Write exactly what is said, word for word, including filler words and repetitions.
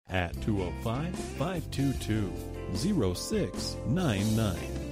at two oh five, five two two, oh six nine nine.